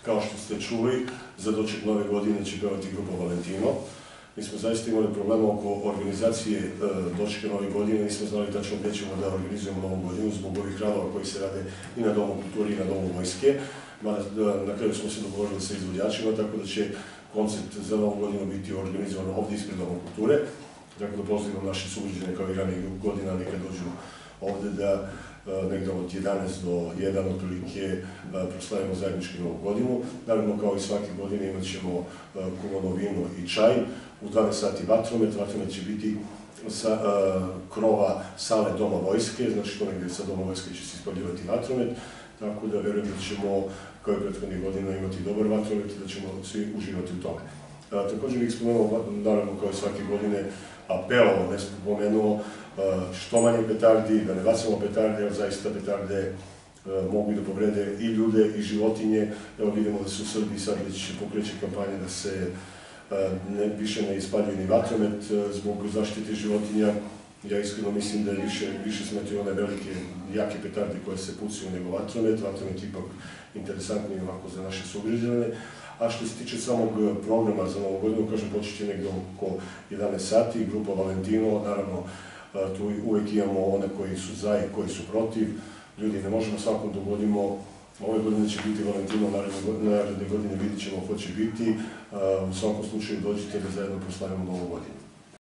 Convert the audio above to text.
Kao što ste čuli, za doček nove godine će pevati grupa Valentino. Mi smo zaista imali problema oko organizacije dočeka nove godine, nismo znali tačno gdje ćemo da organizujemo novu godinu zbog ovih radova koji se rade i na Domu kulture i na Domu vojske. Na kraju smo se dogovorili sa izvođačima, tako da će koncert za novu godinu biti organizovan ovdje ispred Doma kulture. Tako da pozivam naše sugrađane kao i ranije godina, neka dođu ovdje da negdje od 11 do 1 otprilike proslavimo zajednički novu godinu. Naravno, kao i svake godine imat ćemo kuvano vino i čaj. U 12 sati vatromet. Vatromet će biti sa krova sale Doma vojske, znači to negdje sa Doma vojske će se ispaljivati vatromet. Tako da verujem da ćemo, kao i prethodnih godina, imati dobar vatromet i da ćemo svi uživati u tome. Također bih spomenuo, naravno, kao i svake godine, apelovao, ne spomenuo, što manje petardi, da ne bacimo petarde, jer zaista petarde mogu da povrede i ljude i životinje. Evo vidimo da se u Srbiji sad već pokreće kampanja da se više ne ispaljuje ni vatromet zbog zaštite životinja. Ja iskreno mislim da je više smetaju one velike, jake petarde koje se pucaju nego vatromet. Vatromet je ipak interesantniji ovako za naše sugrađane. A što se tiče samog programa za novu godinu, kažem, počet će negdje oko 11 sati, grupa Valentino, naravno, tu uvijek imamo one koji su za i koji su protiv. Ljudi, ne možemo svakom dogodimo, ove godine će biti Valentino, naredne godine vidit ćemo ko će biti. U svakom slučaju dođite da zajedno proslavimo novu godinu.